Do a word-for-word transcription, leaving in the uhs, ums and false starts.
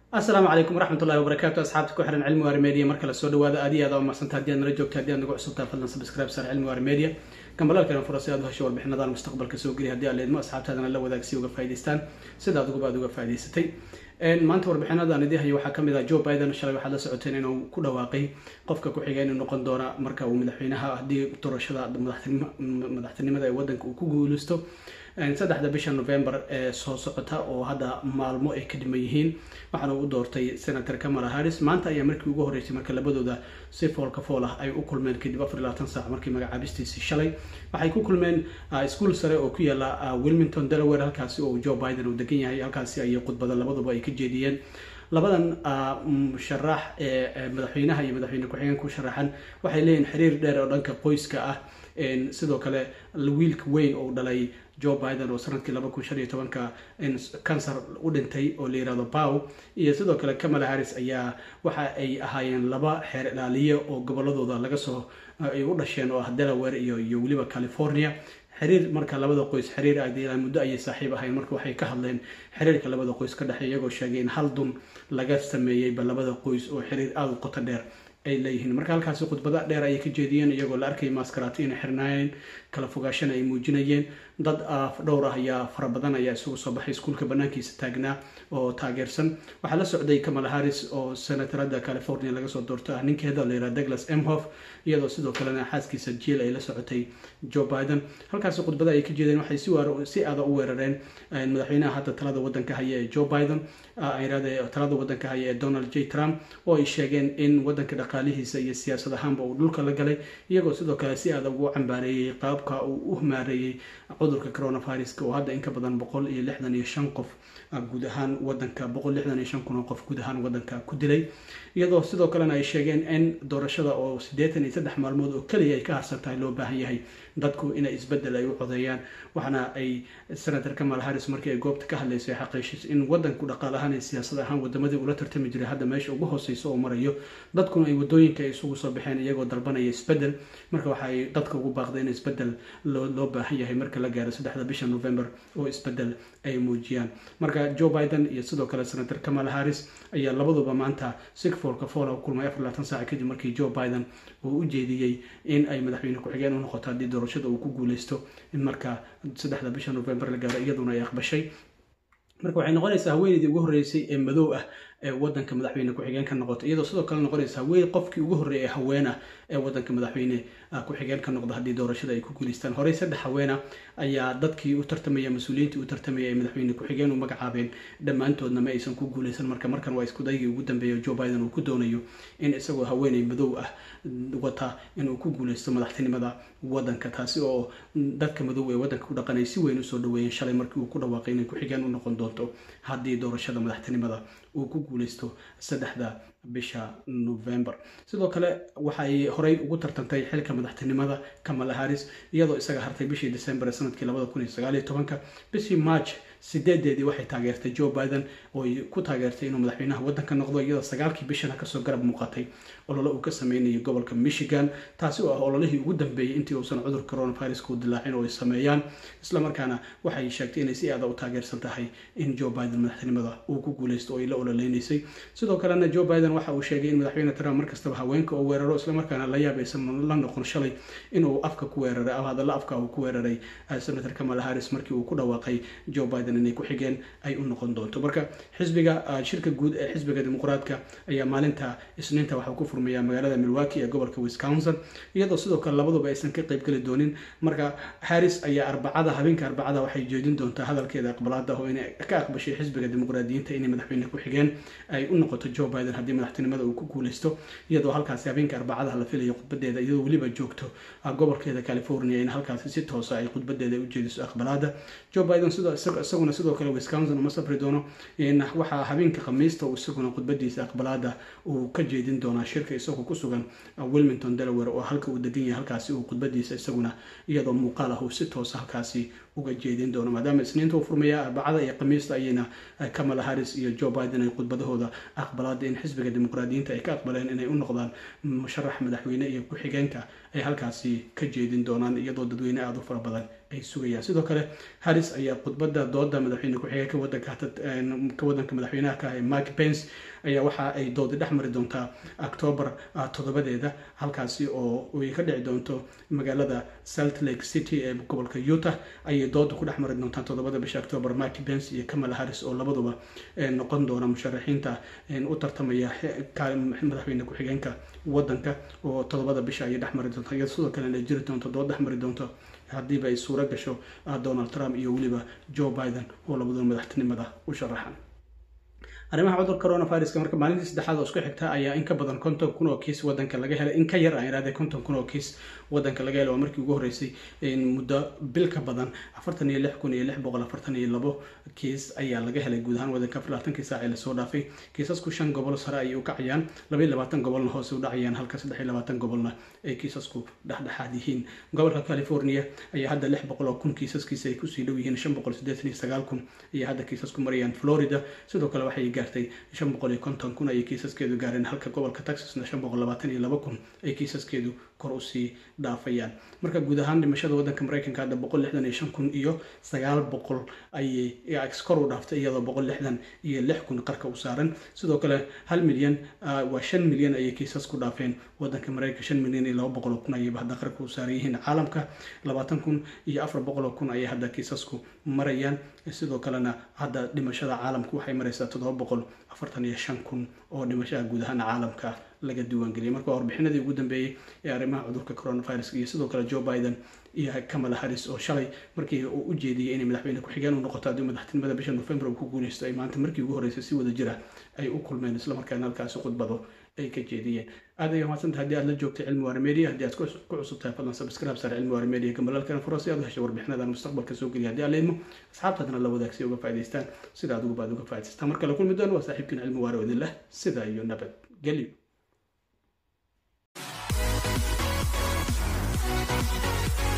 السلام عليكم ورحمة الله وبركاته أصحابتك وحرن علم وارميديا مركز سود وهذا أدي هذا وما سنت هدي أنا رجوك هدي أنا قاعد صوتها فلنا سبسكرايب صار علم وارميديا كم بلا كلام فرصي هذا الشغل بحنا ضال المستقبل كسوق لي هدي اللي ما أصحابت هذا لو ذاك سيوق فايدستان سيدا ذوق بعد ذوق فايدستي إن ما أنت وربحنا هذا نديه هي وحكم إذا جو بايدن شلون واحد سعوتين إنه كل واقعي قفك كحجين إنه قندورة مركز ومدحينها هدي ترى شذا مدحتني مدحتني ماذا يودن كوجولستو saddexda bisha November ee soo socota oo hadda maalmo ay ka dhimayeen waxaana uu doortay senator Kamala Harris maanta ayaa markii ugu horeysay marka labadooda si foolka fool ah ay u kulmeen kadib afar iyo labaatan saac markii magacaabistiisii shalay waxay ku kulmeen iskuul sare oo ku yaala Wilmington Delaware halkaasi oo Joe Biden uu degan yahay halkaasi ay khudbada labaduba ay ka jeediyeen labadan musharax ee madaxweynaha iyo madaxweyne ku-xigeenka ku sharaxan waxay leeyihiin xiriir dheer oo dhanka qoyska ah in sidoo kale wiilka weyn oo dhalay Joe Biden oo sanadkii laba kun shan iyo toban in cancer u dhintay oo la yiraahdo Pau iyo sidoo kale Kamala Harris ayaa waxa ay ahaayeen laba xeer ilaaliye oo goboladooda laga soo ay u dhasheen oo ah Delaware iyo iyo waliba California xiriir marka labada qoys xiriir ay deelaan muddo ay saaxiib ahayn marka waxay ka hadleen xiriirka labada qoys ka dhaxeeya iyagoo sheegay in hal dun laga sameeyay ba labada qoys oo xiriir aad u qoto dheer ay leeyihiin marka halkaas khudbada dheer ay ka jeediyeen iyagoo la arkay maskaraati in xirnaayeen kala fogaashan ay muujinayeen dad dhowr ah ayaa fara badan ayaa isugu soo baxay iskuulka banaankiisa taagnaa oo taageersan waxaa la socday Kamala Harris oo senatorada California laga soo doortay ninkeeda la yiraahdo Douglas Emhoff iyadoo sidoo kalena xaaskiisa Jill ay la socotay Joe Biden halkaas khudbada ay ka jeedeen waxay si waaro si aad u weerareen madaxweynaha hadda talada wadanka haya ee Joe Biden ay raadeen talada wadanka haya ee Donald J Trump oo ay sheegeen in wadanka dhaqaalihiisa iyo siyaasad ahaanba uu dhulka la galay iyagoo sidoo kale si aad ugu cambaareeyay qaabka uu u humaareeyay cudurka coronavirus oo hadda in ka badan boqol iyo lixdan iyo shan qof guud ahaan wadanka boqol iyo lixdan iyo shan kun qof guud ahaan wadanka ku dilay iyadoo sidoo kalena ay sheegeen in doorashada oo siddeetan iyo saddex maalmood oo kaliya ay ka harsan tahay loo baahan yahay dadku inay isbedel ay u codeeyaan waxana ay senator Kamala Harris markii ay goobta ka hadlaysay xaqiiqis in wadanku dhaqaalahaan iyo siyaasad ahaan wadamadii ula tartami jiray hadda meesha ugu hooseyso oo marayo dadkuna ay wadooyinka ay isugu soo baxeen iyagoo dalbanaya isbedel marka waxa ay dadka ugu baaqdeen isbedel loo baahan yahay marka la gaaro saddexda bisha November oo isbedel ay muujiyaan marka Joe Biden iyo sidoo kale senator Kamala Harris ayaa labaduba maanta si foolka fool ah kulmay afar iyo labaatan saac kadib markii Joe Biden uu u jeediyay in ay madaxweyne ku-xigeen u noqoto hadii doorashada uu ku guuleysto in marka saddexda bisha November la gaaro iyaduna ay aqbashay marka waxay noqonaysaa haweeneydii ugu horeysay ee madow ah ee wadanka madaxweyne ku-xigeen ka noqoto iyadoo sidoo kale noqonaysa haween qofkii ugu horeeyay haween ah ee wadanka madaxweyne ku-xigeen ka noqdo hadii doorashada ay ku guuleystaan horey saddex haween ah ayaa dadkii u tartamaya mas'uuliyiintii u tartamaya ee madaxweyne ku-xigeen u magacaabeen dhammaantoodna ma aysan ku guuleysan marka markan waa isku daygii ugu dambeeyay Joe Biden uu ku doonayo in isagoo haweeney madow ah wata inuu ku guuleysto madaxtinimada wadanka taasi oo dadka madow ee wadanka ku dhaqanay si weyn u soo dhaweeyeen shalay markii uu ku dhawaaqay inay ku-xigeen u noqon doonto hadii doorashada madaxtinimada uu ku guuleysto saddexda bisha November sidoo kale waxay horey ugu tartantay xilka madaxtinimada Kamala Harris iyadoo isaga hartay bishii December sanadkii laba kun iyo sagaal iyo toban bishii March sideedeedii waxay taageertay Joe Biden oo ku taageertay inuu madaxweynaha wadanka noqdo iyadoo sagaalkii bishana ka soo garab muuqatay olole uu ka sameeyay gobolka Michigan taasi oo ah ololihii ugu dambeeyay intii uu san cudurka coronavirus ku dilaacin oo ay sameeyaan isla markaana waxay sheegtay inay si aad u taageersan tahay in Joe Biden madaxtinimada uu ku guuleysto oo ay la ololeynayay sidoo kalena Joe Biden waxa uu sheegay in madaxweyne Trump markasta haweenka oo weeraro isla markaana la yaabaysan la noqon shalay inuu afka ku weeraray ama hadalla afka uu ku weeraray senator Kamala Harris markii uu ku dhawaaqay Joe Biden inay ku xigeen ay u noqon doonto marka xisbiga shirka guud ee xisbiga dimuqraadka ayaa maalinta isniinta waxa ku furmaya magaalada Milwaukee ee gobolka Wisconsin iyadoo sidoo kale labaduba aysan ka qayb gali doonin marka Harris ayaa arbacada habeenka arbacada waxay jeedin doontaa hadalkeeda aqbalaada oo inay ka aqbashay xisbiga dimuqraadiyiinta inay madaxweyne ku xigeen ay u noqoto Joe Biden hadii madaxtinimada uu ku guuleysto iyadoo halkaas habeenka arbacada la filayo khudbadeeda iyadoo waliba joogto gobolkeeda California in halkaas si toos ah ay khudbadeeda u jeediso aqbalaada Joe Biden sidoo isaguna sidoo kale Wisconsin uma safri doono in waxa habeenka Khamiista uu isaguna khudbadiisa aqbalaada uu ka jeedin doona shirka isagoo ku sugan Wilmington Delaware oo halka uu degan yahay halkaas uu khudbadiisa isaguna iyadoo muuqaal ah uu si toos ah halkaasi uga jeedin doono maadaama isniinta uu furmaya arbacada iyo Khamiista ayayna Kamala Harris iyo Joe Biden ay khudbadahooda aqbalaada in xisbiga dimuqraadiyiinta ay ka aqbaleen inay u noqdaan musharax madaxweyne iyo ku-xigeenka ay halkaasi ka jeedin doonaan iyadoo dadweyne aad u fara badan ay sugayaan. sidoo kale Harris ayaa khudbadda dooda madaxweyne ku-xigeenka wadanka ka wadanka madaxweynaha ka ah Mike Pence ayaa waxa ay doodi dhex mari doontaa October toddobadeeda halkaasi oo ay ka dhici doonto magaalada Salt Lake City ee gobolka Utah ayay dooda ku dhex mari doontaa toddobada bisha October. Mike Pence iyo Kamala Harris oo labaduba noqon doona musharaxiinta u tartamaya madaxweyne ku-xigeenka wadanka oo toddobada bisha ay dhex mari doontaa, iyadoo sidoo kale ay jiri doonto dood dhex mari doonto haddiiba ay suura gasho Donald Trump iyo weliba Joe Biden oo labaduba madaxtinimada u sharaxan. arrimaha cudurka coronavirus marka maalintii saddexaad oo isku xigta ayaa in ka badan konton kun oo kiis wadanka laga helay, in ka yar aan iraahday konton kun oo kiis wadanka laga helay. waa markii ugu horeysay muddo bil ka badan afartan iyo lix kun iyo lix boqol afartan iyo labo kiis ayaa laga helay guud ahaan wadanka afar iyo labaatankii saac ee lasoo dhaafay. kiisasku shan gobol sare ayay u kacayaan, laba iyo labaatan gobolna hoose u dhacayaan, halka saddex iyo labaatan gobolna ay kiisasku dhexdhexaad yihiin. gobolka California ayaa hadda lix boqol oo kun kiisaskiisa ay kusii dhow yihiin, shan boqol siddeetan iyo sagaal kun ayaa hadda kiisasku marayaan. Florida sidoo kale waxay gaartay shan boqol iyo konton kun ay kiisaskeedu gaareen, halka gobolka Texasna shan boqol labaatan iyo laba kun ay kiisaskeedu kor u sii dhaafayaan. marka guud ahaan dhimashada wadanka Mareykanka hadda boqol lixdan iyo shan kun iyo sagaal boqol ayay kor u dhaaftay, iyadoo boqol lixdan iyo lix kun qarka u saaran. sidoo kale hal milyan waa shan milyan ayay kiisasku dhaafeen wadanka Mareykanka, shan milyan iyo laba boqol kun ayay hadda qarka u saaran yihiin. caalamka labaatan kun iyo afar boqol kun ayay hadda kiisasku marayaan. sidoo kalena hadda dhimashada caalamku waxay maraysaa toddoba boqol afartan iyo shan kun oo dhimashaha guud ahaan caalamka laga diiwaangeliyay. marka warbixinadii ugu dambeeyay ee arrimaha cudurka coronavirus iyo sidoo kale Joe Biden iyo Kamala Harris oo shalay markii uu u jeediyay inay madaxweyne ku-xigeen u noqoto haddii madaxtinimada bisha November uu ku guuleysto, ay maanta markii ugu horeysay si wada jira ay u kulmeen isla markaana halkaasi khudbado ay ka jeediyeen. aad ayay mahadsantahay haddii aad la joogtay Cilmi Waare Media. haddii aad ku cusub tahay fadlan subscribe sar Cilmi Waare Media gambalaalkana furo si aad u hesho warbixinadan mustaqbalka soo geliya. haddii aad leedmo asxaabtaadana la wadaag si uga faa'iidaystaan sida aad ugu baad uga faa'iidaystaan. marka la kulmi doono waa saaxiibkiin Cilmi Waare oo idin leh sida iyo nabad gelyo.